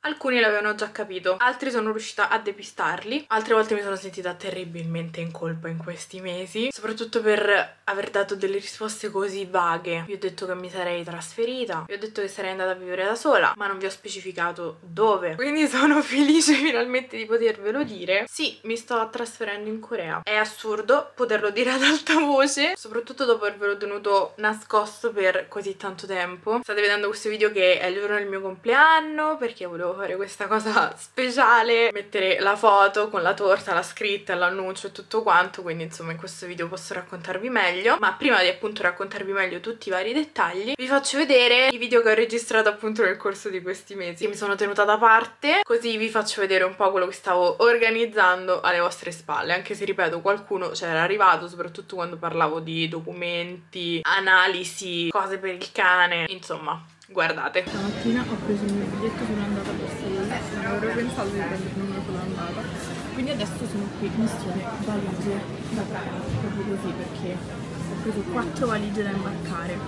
Alcuni l'avevano già capito, altri sono riuscita a depistarli, altre volte mi sono sentita terribilmente in colpa in questi mesi, soprattutto per aver dato delle risposte così vaghe. Vi ho detto che mi sarei trasferita, vi ho detto che sarei andata a vivere da sola, ma non vi ho specificato dove. Quindi sono felice finalmente di potervelo dire. Sì, mi sto trasferendo in Corea. È assurdo poterlo dire ad alta voce, soprattutto dopo avervelo tenuto nascosto per così tanto tempo. State vedendo questo video che è il giorno del mio compleanno, perché volevo fare questa cosa speciale, mettere la foto con la torta, la scritta, l'annuncio e tutto quanto, quindi insomma in questo video posso raccontarvi meglio. Ma prima di appunto raccontarvi meglio tutti i vari dettagli, vi faccio vedere i video che ho registrato appunto nel corso di questi mesi, che mi sono tenuta da parte, così vi faccio vedere un po' quello che stavo organizzando alle vostre spalle, anche se ripeto qualcuno c'era arrivato, soprattutto quando parlavo di documenti, analisi, cose per il cane, insomma guardate. Stamattina ho preso il mio biglietto per andata a Barcellona, non avevo pensato di prendermi uno per l'andata, quindi adesso sono qui, missione valigie da traino, proprio così, perché ho preso 4 valigie da imbarcare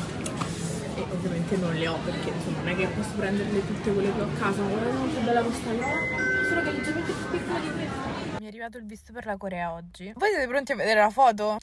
e ovviamente non le ho perché insomma non è che posso prenderle tutte quelle che ho a casa. Guardate quanto bella questa cosa, solo che è leggermente più piccola di me. Mi è arrivato il visto per la Corea oggi. Voi siete pronti a vedere la foto?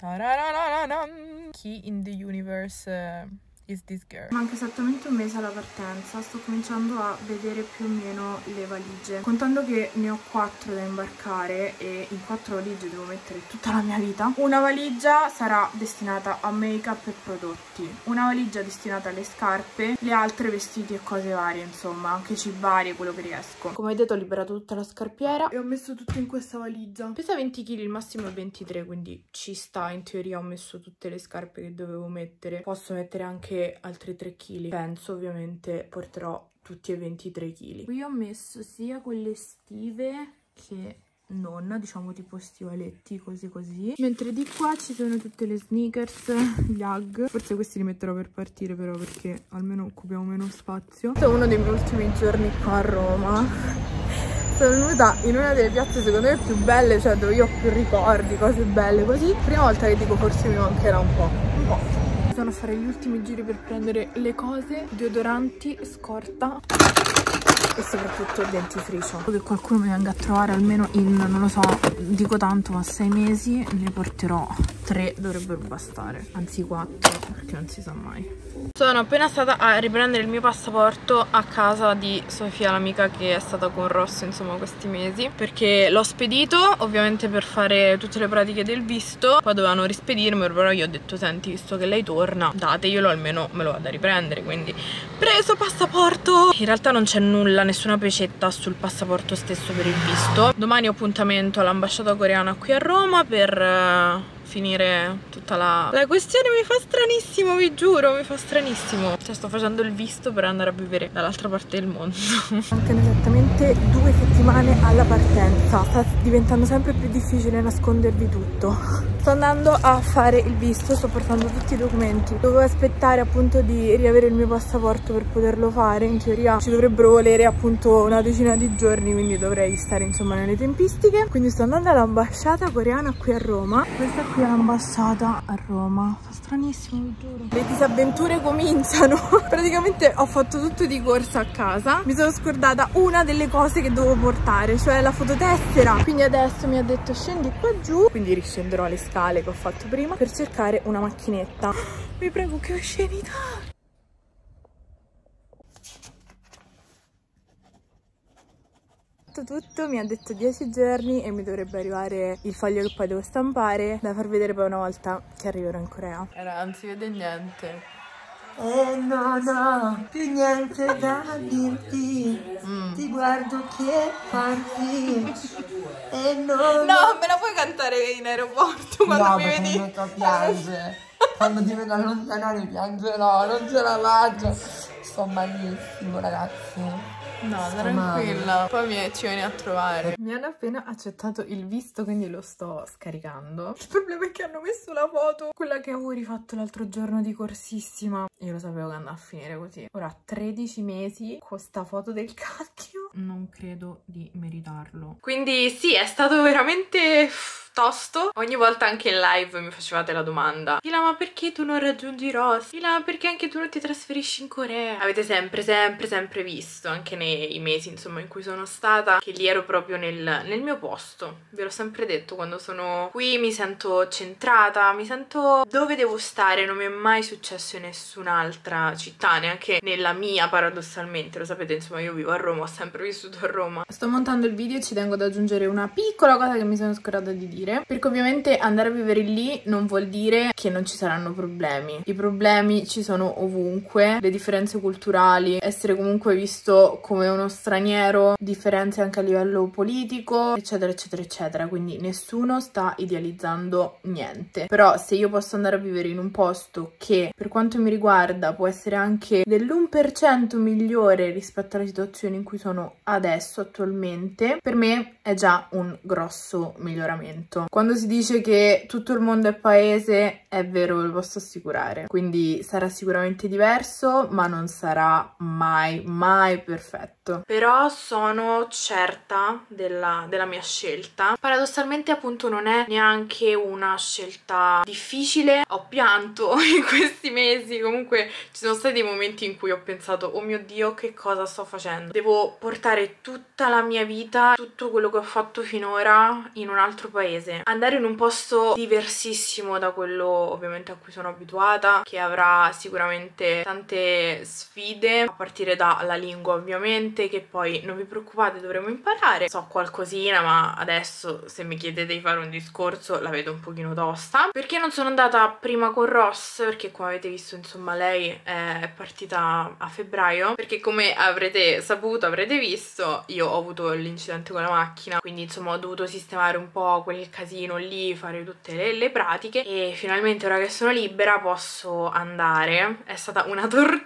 Chi in the universe is this girl? Manca esattamente un mese alla partenza, sto cominciando a vedere più o meno le valigie, contando che ne ho 4 da imbarcare e in 4 valigie devo mettere tutta la mia vita. Una valigia sarà destinata a make up e prodotti, una valigia destinata alle scarpe, le altre vestiti e cose varie, insomma anche cibarie, quello che riesco. Come vedete ho liberato tutta la scarpiera e ho messo tutto in questa valigia. Pesa 20 kg, il massimo è 23, quindi ci sta, in teoria ho messo tutte le scarpe che dovevo mettere. Posso mettere anche altri 3 kg, penso. Ovviamente porterò tutti e 23 kg. Qui ho messo sia quelle estive che non, diciamo tipo stivaletti così, mentre di qua ci sono tutte le sneakers, gli Ugg. Forse questi li metterò per partire però, perché almeno occupiamo meno spazio. Questo è uno dei miei ultimi giorni qua a Roma. Sono venuta in una delle piazze secondo me più belle, cioè dove io ho più ricordi, cose belle così. Prima volta che dico forse mi mancherà un po'. Sono a fare gli ultimi giri per prendere le cose, deodoranti, scorta e soprattutto dentifricio. Che qualcuno mi venga a trovare almeno in, non lo so, dico tanto, ma 6 mesi ne porterò 3, dovrebbero bastare, anzi 4, perché non si sa mai. Sono appena stata a riprendere il mio passaporto a casa di Sofia, l'amica che è stata con Rosso insomma questi mesi, perché l'ho spedito ovviamente per fare tutte le pratiche del visto, poi dovevano rispedirmelo, però io ho detto senti, visto che lei torna dateglielo, almeno me lo vado a riprendere, quindi preso passaporto. In realtà non c'è nulla, nessuna pecetta sul passaporto stesso per il visto. Domani ho appuntamento all'ambasciata coreana qui a Roma per finire tutta la questione. Mi fa stranissimo, vi giuro, mi fa stranissimo. Cioè sto facendo il visto per andare a vivere dall'altra parte del mondo. Mancano esattamente 2 settimane alla partenza. Sta diventando sempre più difficile nascondervi tutto. Sto andando a fare il visto, sto portando tutti i documenti. Dovevo aspettare appunto di riavere il mio passaporto per poterlo fare. In teoria ci dovrebbero volere appunto una decina di giorni, quindi dovrei stare insomma nelle tempistiche. Quindi sto andando all'ambasciata coreana qui a Roma. Questa qui è l'ambasciata a Roma. Fa stranissimo, vi giuro. Le disavventure cominciano. Praticamente ho fatto tutto di corsa a casa. Mi sono scordata una delle cose che dovevo portare, cioè la fototessera. Quindi adesso mi ha detto scendi qua giù, quindi riscenderò le scale che ho fatto prima per cercare una macchinetta. Vi prego, che oscenità! Tutto, mi ha detto 10 giorni e mi dovrebbe arrivare il foglio che poi devo stampare da far vedere poi una volta che arriverò in Corea. Non si vede niente. No, più niente da dirti. Ti guardo che parti. No, me la puoi cantare in aeroporto quando mi vedi? No, perché mi piange. Quando ti vedo allontanare piangerò, non ce la faccio. Sto malissimo, ragazzi. No, tranquilla, poi ci vieni a trovare. Mi hanno appena accettato il visto, quindi lo sto scaricando. Il problema è che hanno messo la foto, quella che avevo rifatto l'altro giorno di corsissima. Io lo sapevo che andava a finire così. Ora 13 mesi con sta foto del cacchio. Non credo di meritarlo. Quindi sì, è stato veramente tosto. Ogni volta anche in live mi facevate la domanda: Dila, ma perché tu non raggiungi Ross? Dila, ma perché anche tu non ti trasferisci in Corea? Avete sempre visto, anche nei mesi insomma in cui sono stata, che lì ero proprio nel mio posto. Ve l'ho sempre detto, quando sono qui mi sento centrata, mi sento dove devo stare. Non mi è mai successo in nessun'altra città, neanche nella mia, paradossalmente. Lo sapete, insomma, io vivo a Roma, ho sempre vissuto a Roma. Sto montando il video e ci tengo ad aggiungere una piccola cosa che mi sono scordata di dire, perché ovviamente andare a vivere lì non vuol dire che non ci saranno problemi. I problemi ci sono ovunque, le differenze culturali, essere comunque visto come uno straniero, differenze anche a livello politico, eccetera eccetera eccetera, quindi nessuno sta idealizzando niente. Però se io posso andare a vivere in un posto che per quanto mi riguarda può essere anche dell'1% migliore rispetto alla situazione in cui sono adesso attualmente, per me è già un grosso miglioramento. Quando si dice che tutto il mondo è paese, è vero, ve lo posso assicurare. Quindi sarà sicuramente diverso, ma non sarà mai perfetto. Però sono certa della mia scelta. Paradossalmente appunto non è neanche una scelta difficile. Ho pianto in questi mesi, comunque ci sono stati dei momenti in cui ho pensato: oh mio Dio, che cosa sto facendo? Devo portare tutta la mia vita, tutto quello che ho fatto finora in un altro paese, andare in un posto diversissimo da quello ovviamente a cui sono abituata, che avrà sicuramente tante sfide, a partire dalla lingua ovviamente, che poi non vi preoccupate, dovremo imparare. So qualcosina, ma adesso se mi chiedete di fare un discorso la vedo un pochino tosta. Perché non sono andata prima con Ross? Perché come avete visto insomma lei è partita a febbraio, perché come avrete saputo, avrete visto, io ho avuto l'incidente con la macchina, quindi insomma ho dovuto sistemare un po' quel casino lì, fare tutte le pratiche, e finalmente ora che sono libera posso andare. È stata una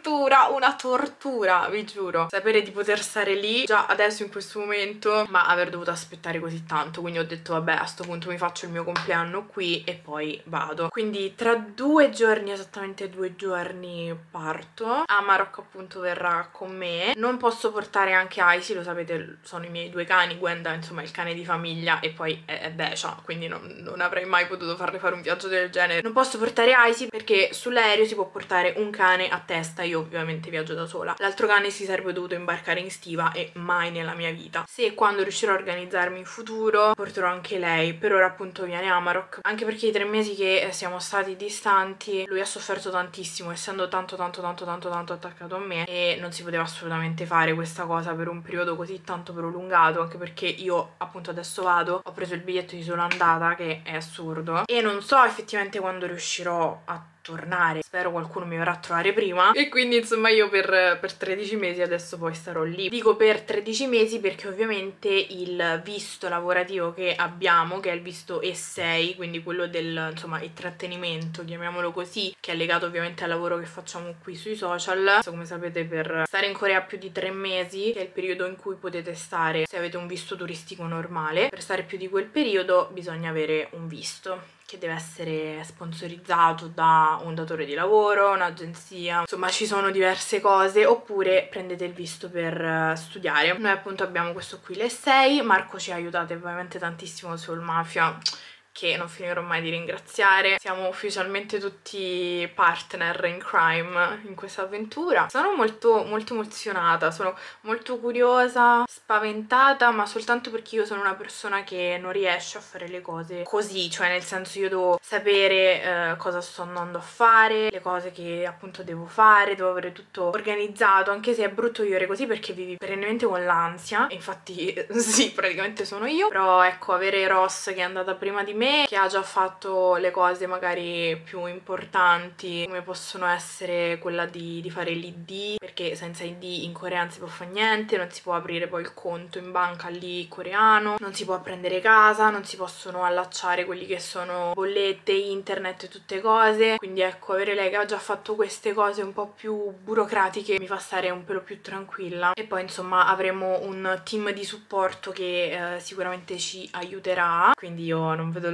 tortura, vi giuro, sapere di poter stare lì già adesso in questo momento, ma aver dovuto aspettare così tanto. Quindi ho detto vabbè, a sto punto mi faccio il mio compleanno qui e poi vado. Quindi tra 2 giorni, esattamente 2 giorni, parto. Amarok appunto verrà con me. Non posso portare anche Icy, lo sapete, sono i miei 2 cani. Gwenda insomma il cane di famiglia e poi è Becia, quindi non avrei mai potuto farle fare un viaggio del genere. Non posso portare Icy perché sull'aereo si può portare un cane a testa, io ovviamente viaggio da sola. L'altro cane si sarebbe dovuto imbarcare in stiva e mai nella mia vita. Se quando riuscirò a organizzarmi in futuro porterò anche lei. Per ora appunto viene Amarok, anche perché i 3 mesi che siamo stati distanti lui ha sofferto tantissimo, essendo tanto attaccato a me, e non si poteva assolutamente fare questa cosa per un periodo così tanto prolungato, anche perché io appunto adesso vado, ho preso il biglietto di sola andata, che è assurdo, e non so effettivamente quando riuscirò a tornare. Spero qualcuno mi verrà a trovare prima, e quindi insomma io per 13 mesi adesso poi starò lì. Dico per 13 mesi perché ovviamente il visto lavorativo che abbiamo, che è il visto E6, quindi quello del insomma intrattenimento, chiamiamolo così, che è legato ovviamente al lavoro che facciamo qui sui social. Come sapete, per stare in Corea più di 3 mesi, che è il periodo in cui potete stare se avete un visto turistico normale, per stare più di quel periodo bisogna avere un visto che deve essere sponsorizzato da un datore di lavoro, un'agenzia, insomma ci sono diverse cose, oppure prendete il visto per studiare. Noi appunto abbiamo questo qui, l'E6, Marco ci ha aiutato ovviamente tantissimo sul Mafia, che non finirò mai di ringraziare. Siamo ufficialmente tutti partner in crime in questa avventura. Sono molto emozionata, sono molto curiosa, spaventata, ma soltanto perché io sono una persona che non riesce a fare le cose così, cioè nel senso io devo sapere cosa sto andando a fare, le cose che appunto devo fare, devo avere tutto organizzato, anche se è brutto vivere così perché vivi perennemente con l'ansia, infatti sì, praticamente sono io. Però ecco, avere Ross che è andata prima di me, che ha già fatto le cose magari più importanti, come possono essere quella di fare l'ID, perché senza ID in Corea non si può fare niente, non si può aprire poi il conto in banca lì coreano, non si può prendere casa, non si possono allacciare quelli che sono bollette, internet e tutte cose. Quindi ecco, avere lei che ha già fatto queste cose un po' più burocratiche mi fa stare un pelo più tranquilla. E poi insomma avremo un team di supporto che sicuramente ci aiuterà, quindi io non vedo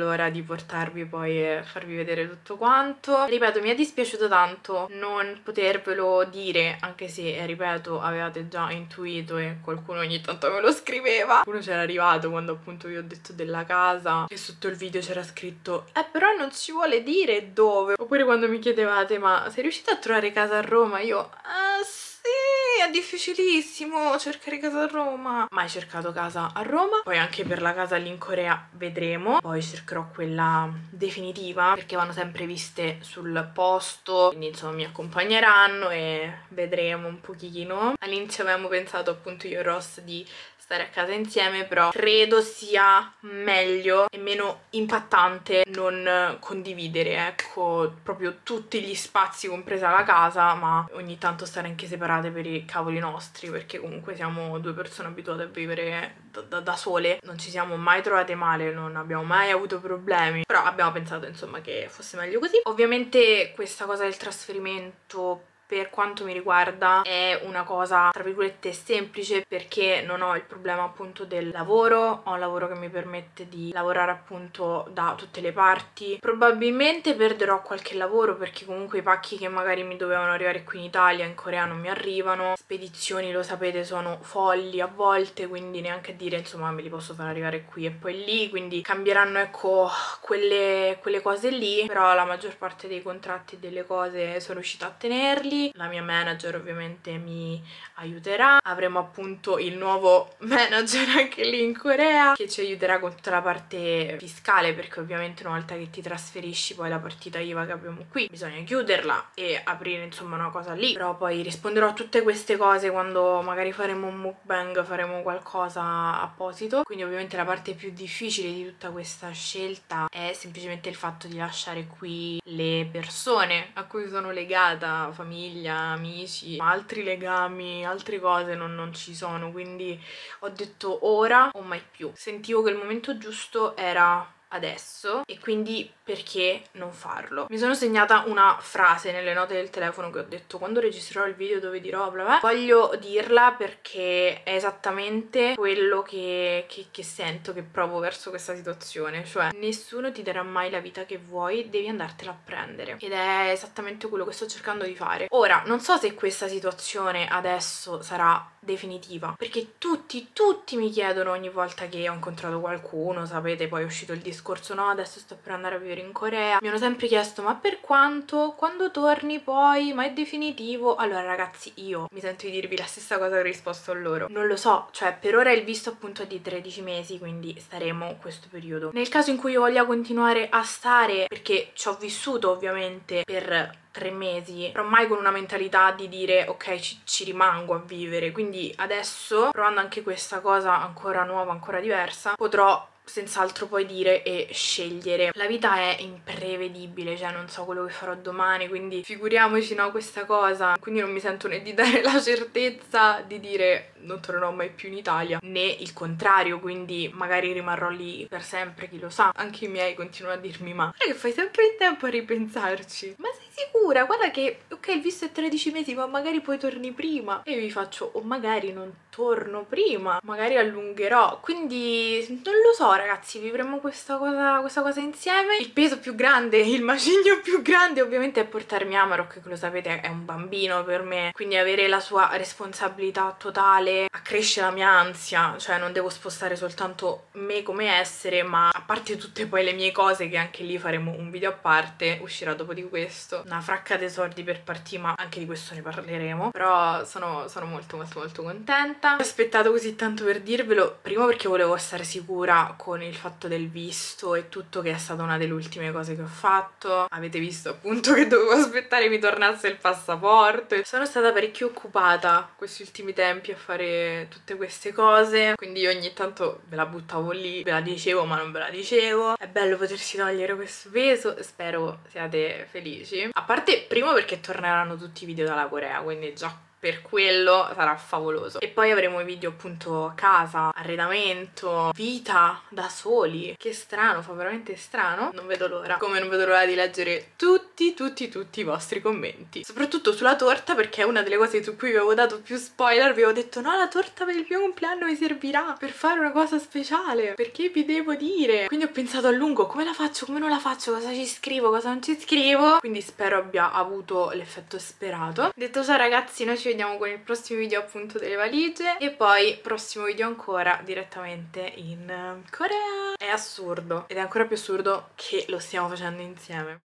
l'ora di portarvi poi e farvi vedere tutto quanto. Ripeto, mi è dispiaciuto tanto non potervelo dire, anche se, ripeto, avevate già intuito e qualcuno ogni tanto me lo scriveva. Qualcuno c'era arrivato quando appunto vi ho detto della casa e sotto il video c'era scritto però non ci vuole dire dove. Oppure quando mi chiedevate ma sei riuscita a trovare casa a Roma? Io sì, è difficilissimo cercare casa a Roma. Mai cercato casa a Roma. Poi anche per la casa lì in Corea vedremo. Poi cercherò quella definitiva perché vanno sempre viste sul posto, quindi insomma mi accompagneranno e vedremo un pochino. All'inizio avevamo pensato appunto io e Ross di stare a casa insieme, però credo sia meglio e meno impattante non condividere, ecco, proprio tutti gli spazi compresa la casa, ma ogni tanto stare anche separate per i cavoli nostri, perché comunque siamo due persone abituate a vivere da sole, non ci siamo mai trovate male, non abbiamo mai avuto problemi, però abbiamo pensato insomma che fosse meglio così. Ovviamente questa cosa del trasferimento per quanto mi riguarda è una cosa tra virgolette semplice, perché non ho il problema appunto del lavoro, ho un lavoro che mi permette di lavorare appunto da tutte le parti. Probabilmente perderò qualche lavoro perché comunque i pacchi che magari mi dovevano arrivare qui in Italia in Corea non mi arrivano, spedizioni lo sapete sono folli a volte, quindi neanche a dire insomma me li posso far arrivare qui e poi lì, quindi cambieranno ecco quelle cose lì, però la maggior parte dei contratti e delle cose sono riuscita a tenerli. La mia manager ovviamente mi aiuterà, avremo appunto il nuovo manager anche lì in Corea che ci aiuterà con tutta la parte fiscale, perché ovviamente una volta che ti trasferisci poi la partita IVA che abbiamo qui bisogna chiuderla e aprire insomma una cosa lì, però poi risponderò a tutte queste cose quando magari faremo un mukbang, faremo qualcosa apposito. Quindi ovviamente la parte più difficile di tutta questa scelta è semplicemente il fatto di lasciare qui le persone a cui sono legata, famiglia, amici, altri legami, altre cose non ci sono, quindi ho detto ora o mai più. Sentivo che il momento giusto era adesso e quindi perché non farlo? Mi sono segnata una frase nelle note del telefono che ho detto quando registrerò il video dove dirò bla bla, voglio dirla perché è esattamente quello che sento, che provo verso questa situazione, cioè nessuno ti darà mai la vita che vuoi, devi andartela a prendere, ed è esattamente quello che sto cercando di fare. Ora non so se questa situazione adesso sarà definitiva, perché tutti mi chiedono ogni volta che ho incontrato qualcuno, sapete, poi è uscito il discorso no adesso sto per andare a vivere in Corea, mi hanno sempre chiesto ma per quanto? Quando torni poi? Ma è definitivo? Allora ragazzi, io mi sento di dirvi la stessa cosa che ho risposto a loro, non lo so, cioè per ora il visto appunto è di 13 mesi, quindi staremo questo periodo. Nel caso in cui io voglia continuare a stare, perché ci ho vissuto ovviamente per 3 mesi, però mai con una mentalità di dire ok ci rimango a vivere, quindi adesso provando anche questa cosa ancora nuova, ancora diversa, potrò senz'altro poi dire e scegliere. La vita è imprevedibile, cioè non so quello che farò domani, quindi figuriamoci no questa cosa, quindi non mi sento né di dare la certezza di dire non tornerò mai più in Italia, né il contrario, quindi magari rimarrò lì per sempre, chi lo sa. Anche i miei continuano a dirmi ma guarda che fai sempre in tempo a ripensarci, ma sei sicura? Guarda che ok il visto è 13 mesi ma magari poi torni prima, e io vi faccio o magari non torno prima, magari allungherò, quindi non lo so ragazzi, vivremo questa cosa insieme. Il peso più grande, il macigno più grande ovviamente è portarmi Amarok, che lo sapete è un bambino per me, quindi avere la sua responsabilità totale accresce la mia ansia, cioè non devo spostare soltanto me come essere, ma a parte tutte poi le mie cose che anche lì faremo un video a parte, uscirà dopo di questo, una fracca dei soldi per partire, ma anche di questo ne parleremo, però sono molto contenta. Ho aspettato così tanto per dirvelo, primo perché volevo stare sicura con il fatto del visto e tutto, che è stata una delle ultime cose che ho fatto. Avete visto appunto che dovevo aspettare mi tornasse il passaporto. Sono stata parecchio occupata questi ultimi tempi a fare tutte queste cose, quindi io ogni tanto ve la buttavo lì, ve la dicevo ma non ve la dicevo. È bello potersi togliere questo peso, spero siate felici. A parte, primo perché torneranno tutti i video dalla Corea, quindi già per quello sarà favoloso. E poi avremo i video appunto casa, arredamento, vita da soli. Che strano, fa veramente strano. Non vedo l'ora. Come non vedo l'ora di leggere tutti i vostri commenti. Soprattutto sulla torta, perché è una delle cose su cui vi avevo dato più spoiler. Vi avevo detto no, la torta per il mio compleanno mi servirà per fare una cosa speciale, perché vi devo dire. Quindi ho pensato a lungo, come la faccio, come non la faccio, cosa ci scrivo, cosa non ci scrivo. Quindi spero abbia avuto l'effetto sperato. Detto ciò ragazzi, noi ci vediamo con il prossimo video appunto delle valigie e poi prossimo video ancora direttamente in Corea. È assurdo ed è ancora più assurdo che lo stiamo facendo insieme.